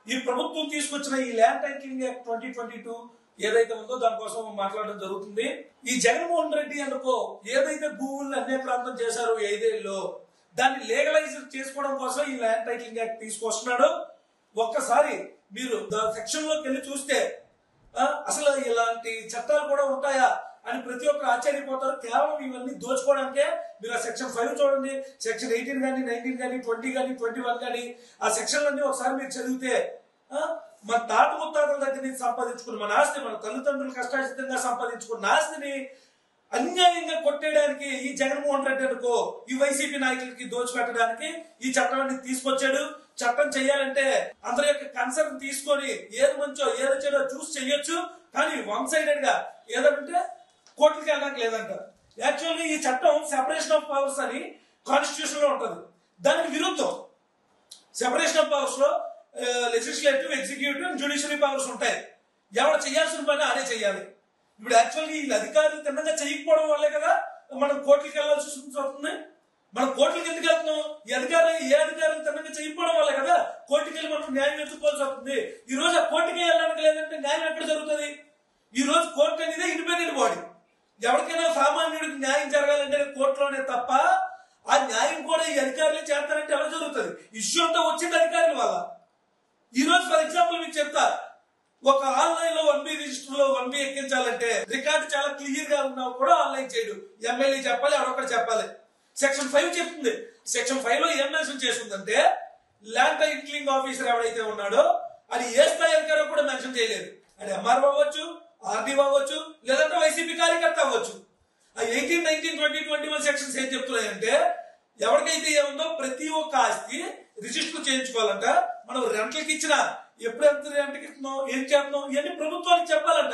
ఈ ప్రభుత్వం తీసుకొచ్చిన ఈ ల్యాండ్ టైటిలింగ్ యాక్ట్ 2022 ఏదైతే ఉందో దానికోసం మాట్లాడడం జరుగుతుంది. ఈ జగన్మోహన్ రెడ్డి అనుకో ఏదైతే భూములను అన్యాక్రాంతం చేశారో 5 ఏళ్ళలో దాన్ని లీగలైజ్ చేసుకోవడం కోసం ఈ ల్యాండ్ టైటిలింగ్ యాక్ట్ తీసుకొస్తున్నాడు. ఒక్కసారి మీరు సెక్షన్ లోకి వెళ్ళి చూస్తే అసలు ఇలాంటి చట్టాలు కూడా ఉంటాయా అని ప్రతి ఒక్కరు ఆశ్చర్యపోతారు. కేవలం ఇవన్నీ దోచుకోవడానికే. మీరు ఆ సెక్షన్ 5 చూడండి, సెక్షన్ 18 కానీ 19 కానీ 20 కానీ 21 కానీ ఆ సెక్షన్లన్నీ ఒకసారి మీరు చదివితే మన తాత ముత్తాతల దగ్గర నుంచి సంపాదించుకున్న మన ఆస్తి, మన తల్లిదండ్రులు కష్టాచితంగా సంపాదించుకున్న ఆస్తిని అన్యాయంగా కొట్టేయడానికి ఈ జగన్మోహన్ రెడ్డి అనుకో ఈ వైసీపీ నాయకులకి దోచిపెట్టడానికి ఈ చట్టాన్ని తీసుకొచ్చాడు. చట్టం చెయ్యాలంటే అందరి యొక్క కన్సర్న్ తీసుకొని ఏది మంచో ఏది చెడో చూసి చెయ్యొచ్చు. కానీ వన్ సైడెడ్ గా ఏదంటే కోర్టుకి వెళ్ళడానికి లేదంట. యాక్చువల్లీ ఈ చట్టం సెపరేషన్ ఆఫ్ పవర్స్ అని కాన్స్టిట్యూషన్ లో ఉంటుంది. దానికి విరుద్ధం సెపరేషన్ ఆఫ్ పవర్స్ లో లెజిస్లేటివ్, ఎగ్జిక్యూటివ్, జ్యుడిషియరీ పవర్స్ ఉంటాయి. ఎవరు చేయాల్సిన పని ఆడే చెయ్యాలి. ఇప్పుడు యాక్చువల్లీ వీళ్ళు అధికారులు తిన్నగా చేయకపోవడం వల్లే కదా మనం కోర్టుకి వెళ్ళాల్సి వస్తుంది. మనం కోర్టులకు ఎందుకు వెళ్తున్నాం? ఏ అధికారులు తిన్నగా చేయకపోవడం వల్లే కదా కోర్టుకి వెళ్ళి మనం న్యాయం ఎత్తుకోవాల్సి వస్తుంది. ఈ రోజు ఆ కోర్టుకి వెళ్ళడానికి లేదంటే న్యాయం ఎక్కడ జరుగుతుంది? ఈ రోజు కోర్టు అనేది ఇండిపెండెంట్ బాడీ. ఎవరికైనా సామాన్యుడికి న్యాయం జరగాలంటే కోర్టులోనే తప్ప ఆ న్యాయం కూడా ఈ అధికారులు చేస్తారంటే ఎలా జరుగుతుంది? ఇష్యూ అంతా వచ్చింది అధికారుల వల్ల. ఈ రోజు ఫర్ ఎగ్జాంపుల్ మీకు చెప్తా, ఒక ఆన్లైన్ లో 1B రిజిస్టర్ లో 1B ఎక్కించాలంటే రికార్డు చాలా క్లియర్ గా ఉన్నా కూడా ఆన్లైన్ చేయడు. ఎమ్మెల్యే చెప్పాలి, ఎవరొకటి చెప్పాలి. సెక్షన్ 5 చెప్తుంది. సెక్షన్ 5 లో ఏం మెన్షన్ చేస్తుందంటే ల్యాండ్ టైటిలింగ్ ఆఫీసర్ ఎవరైతే ఉన్నాడో అది ఏ స్థాయి అధికారో కూడా మెన్షన్ చేయలేదు. అది ఎంఆర్ఓ అవ్వచ్చు, ఆర్డీఓ అవ్వచ్చు, లేదంటే వైసీపీ కార్యకర్త అవ్వచ్చు. ఆ 18, 19, 20, 21 సెక్షన్స్ ఏం చెప్తున్నాయంటే ఎవరికైతే ఏముందో ప్రతి ఒక్క ఆస్తి రిజిస్టర్ చేయించుకోవాలంట. మనం రెంట్లకి ఇచ్చిన ఎప్పుడు ఎంత రెంట్కి ఇస్తున్నాం, ఏం చేస్తున్నాం ఇవన్నీ ప్రభుత్వానికి చెప్పాలంట.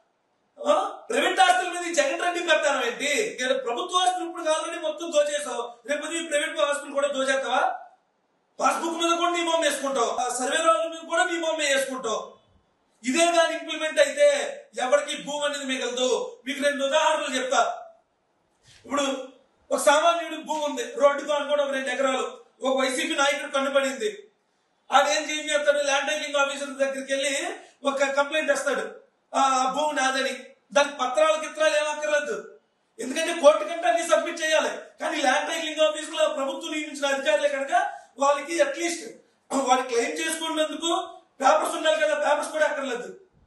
ప్రైవేట్ ఆస్తుల మీద జగన్ రెడ్డి పెడతాను ఏంటి? ప్రభుత్వ ఆస్తులు ఇప్పుడు ఆల్రెడీ మొత్తం దోచేసావు, రేపు ప్రైవేట్ ఆస్తులు కూడా దోచేస్తావా? పాస్బుక్ మీద కూడా నీ బొమ్మ వేసుకుంటావు, సర్వే రాళ్ళ మీద కూడా నీ బొమ్మ వేసుకుంటావు. ఇదే కానీ ఇంప్లిమెంట్ అయితే ఎవరికి భూమి అనేది మిగలదు. మీకు 2 ఉదాహరణలు చెప్తా. ఇప్పుడు ఒక సామాన్యుడి భూమి ఉంది, రోడ్డు కానుకోవడం 2 ఎకరాలు. ఒక వైసీపీ నాయకుడు కన్నుపడింది. ఆడేం చేస్తాడు? ల్యాండ్ టైటిలింగ్ ఆఫీసర్ దగ్గరికి వెళ్ళి ఒక కంప్లైంట్ వేస్తాడు, ఆ భూమి నాదని. దానికి కిత్రాలు ఏమక్కర్లేదు, ఎందుకంటే కోర్టు కంటే అన్ని సబ్మిట్ చేయాలి. కానీ ల్యాండ్ టైటిలింగ్ ఆఫీస్ లో ప్రభుత్వం నియమించిన అధికారులే కనుక వాళ్ళకి అట్లీస్ట్ వాళ్ళు క్లెయిమ్ చేసుకున్నందుకు పేపర్స్ ఉండాలి కదా, పేపర్స్ కూడా అక్కర్లేదు.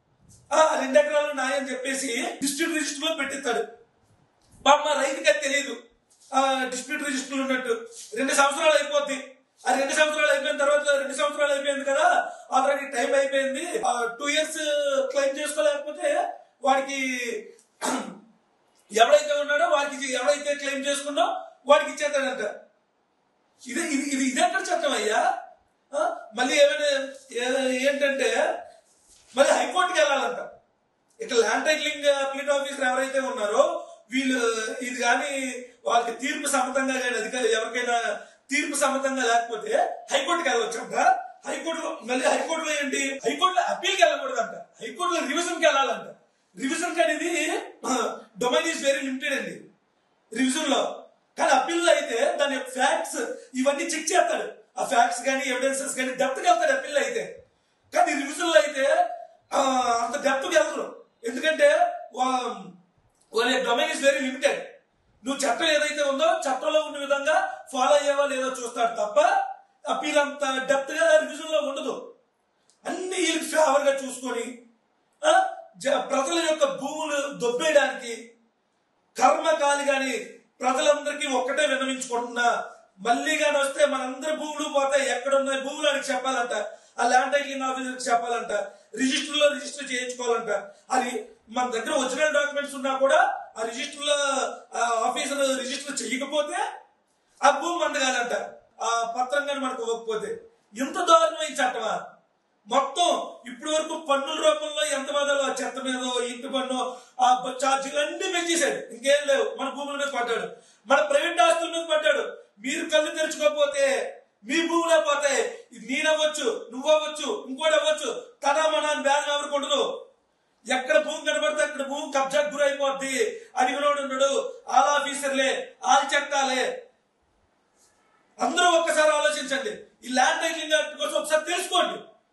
2 ఎకరాలు నాయని చెప్పేసి డిస్ట్రిక్ట్ రిజిస్టర్ లో పెట్టిస్తాడు. మా రైతుకి అది తెలియదు డిస్ప్యూట్ రిజిస్టర్ ఉన్నట్టు. 2 సంవత్సరాలు అయిపోద్ది. ఆ 2 సంవత్సరాలు అయిపోయిన తర్వాత 2 సంవత్సరాలు అయిపోయింది కదా, ఆల్రెడీ టైం అయిపోయింది. 2 ఇయర్స్ క్లెయిమ్ చేసుకోలేకపోతే వాడికి ఎవరైతే ఉన్నాడో వాడికి ఎవరైతే క్లెయిమ్ చేసుకున్నా వాడికి ఇచ్చేస్తాడంట. ఇది ఎక్కడ చట్టం అయ్యా? మళ్ళీ ఏమైనా ఏంటంటే మళ్ళీ హైకోర్టుకి వెళ్ళాలంట. ఇట్లా ల్యాండ్ టైటిలింగ్ అప్లీట్ ఆఫీసర్ ఎవరైతే ఉన్నారో వీళ్ళు ఇది కానీ వాళ్ళకి తీర్పు సమ్మతంగా కానీ అధికారులు ఎవరికైనా తీర్పు సమ్మతంగా లేకపోతే హైకోర్టుకి వెళ్ళవచ్చంట. హైకోర్టులో ఏంటి? హైకోర్టులో అప్పీల్కి వెళ్ళకూడదంట, హైకోర్టులో రివిజన్ కి వెళ్ళాలంట. రివిజన్ అనేది డొమైన్ ఈజ్ వెరీ లిమిటెడ్ అండి రివిజన్ లో. కానీ అప్పీల్ లో అయితే దాని ఫ్యాక్ట్స్ ఇవన్నీ చెక్ చేస్తాడు. ఆ ఫ్యాక్ట్స్ కానీ ఎవిడెన్సెస్ కానీ డెప్త్ కి వెళ్తాడు అప్పీల్ అయితే. కానీ రివిజన్ లో అయితే అంత డెప్త్ కి వెళ్తారు. ఎందుకంటే వాళ్ళ డొమైన్ ఈజ్ వెరీ లిమిటెడ్. నువ్వు చట్టం ఏదైతే ఉందో చట్టంలో ఉన్న విధంగా ఫాలో అయ్యేవా లేదో చూస్తాడు తప్ప అప్పీల్ అంత డెప్త్ గా రివిజన్ లో ఉండదు. అన్ని వీళ్ళకి ఫేవర్ గా చూసుకొని ప్రజల యొక్క భూములు దొబ్బేయడానికి కర్మకాలి గాని ప్రజలందరికీ ఒక్కటే విన్నవించుకుంటున్నా, మళ్ళీ గాని వస్తే మనందరి భూములు పోతాయి. ఎక్కడున్నాయి భూములు అని చెప్పాలంట. ఆ ల్యాండ్ టైటిలింగ్ ఆఫీసర్ చెప్పాలంట. రిజిస్టర్ చేయించుకోవాలంట. అది మన దగ్గర ఒరిజినల్ డాక్యుమెంట్స్ ఉన్నా కూడా ఆ రిజిస్టర్ లో ఆఫీసర్ రిజిస్టర్ చేయకపోతే ఆ భూమి మందగాలంట. ఆ పత్రం కానీ మనకు ఇవ్వకపోతే. ఇంత దారుణమైన చట్టమా? మొత్తం ఇప్పటి వరకు పన్నుల రూపంలో ఎంత బాధలో ఆ చెత్త మీద ఇంటి పన్ను ఆ ఛార్జీలు అన్ని పెంచేశాడు. ఇంకేం లేవు. మన భూముల మీద పడ్డాడు, మన ప్రైవేట్ ఆస్తుల మీద పడ్డాడు. మీరు కళ్ళు తెరుచుకోకపోతే మీ భూములే పోతాయి. నేనవ్వచ్చు, నువ్వవచ్చు, ఇంకోటి అవ్వచ్చు. తన మన బ్యాన్ ఎవరికి ఉండదు. ఎక్కడ భూమి కనబడితే అక్కడ భూమి కబ్జాకు గురైపోద్ది. అడిగినోడు ఉన్నాడు, ఆల్ ఆఫీసర్లే, ఆల్ చట్టాలే. అందరూ ఒక్కసారి ఆలోచించండి. ఈ ల్యాండ్ టైటిలింగ్ యాక్ట్ కోసం ఒకసారి తెలుసుకోండి.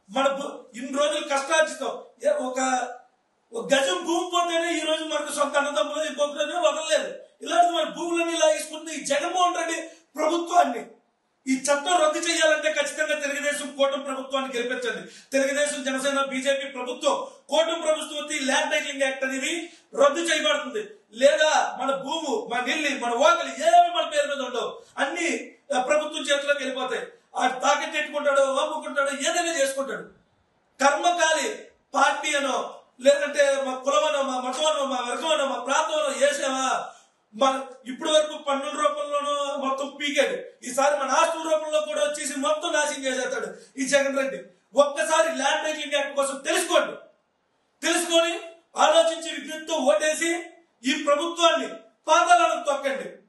ఇన్ని రోజులు కష్టార్జితం ఒక గజం భూమి పోతేనే ఈ రోజు మనకు సొంత అన్నదమ్ములు ఇంకొకనే వదలలేదు. ఇలాంటి మన భూములన్నీ లాగేసుకుంటుంది ఈ జగన్మోహన్ రెడ్డి ప్రభుత్వాన్ని. ఈ చట్టం రద్దు చేయాలంటే ఖచ్చితంగా తెలుగుదేశం కూటమి ప్రభుత్వాన్ని గెలిపించండి. తెలుగుదేశం, జనసేన, బీజేపీ ప్రభుత్వం, కూటమి ప్రభుత్వం ల్యాండ్ టైటిలింగ్ యాక్ట్ అనేది రద్దు చేయబడుతుంది. లేదా మన భూము, మన ఇల్లు, మన ఓకలు ఏమి మన పేరు మీద ఉండవు, అన్ని ప్రభుత్వం చేతిలోకి వెళ్ళిపోతాయి. ఆ తాకెట్ ఎట్టుకుంటాడు, అమ్ముకుంటాడు, ఏదైనా చేసుకుంటాడు. కర్మకాలి పార్టీ అనో, లేదంటే మా కులమనో, మా మతమనో, మా వర్గమనో, మా ప్రాంతంలో వేసామా, మన ఇప్పటి వరకు పన్నుల రూపంలోనూ మొత్తం పీకాడు. ఈసారి మన ఆస్తుల రూపంలో కూడా వచ్చేసి మొత్తం నాశనం చేసేస్తాడు ఈ జగన్ రెడ్డి. ఒక్కసారి ల్యాండ్ టైటిలింగ్ యాక్ట్ కోసం తెలుసుకొని ఆలోచించి విజ్ఞప్తితో ఓటేసి ఈ ప్రభుత్వాన్ని పాతాళాలకు తొక్కండి.